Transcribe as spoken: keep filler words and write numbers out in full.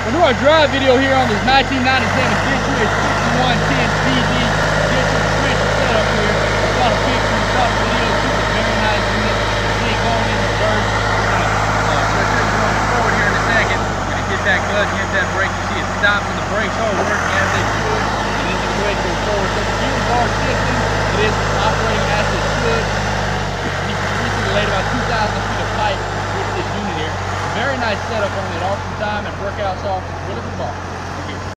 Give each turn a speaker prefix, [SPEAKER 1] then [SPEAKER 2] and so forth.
[SPEAKER 1] We'll do our drive video here on this nineteen ninety-seven Ditch sixty-one ten C D Ditch transmission setup here. I saw the pictures, saw the videos, it's a very nice unit. See it going in reverse. Uh, so it's just going forward here in a second. Gonna hit that clutch, hit that brake. You see it stops and the brakes are working as they should. And then it's ready to go forward. So the fuels are shifting. It is operating as it should. You recently laid about two thousand feet of pipe with this unit here. Very nice setup on it, awesome time and workout soft. Really good ball.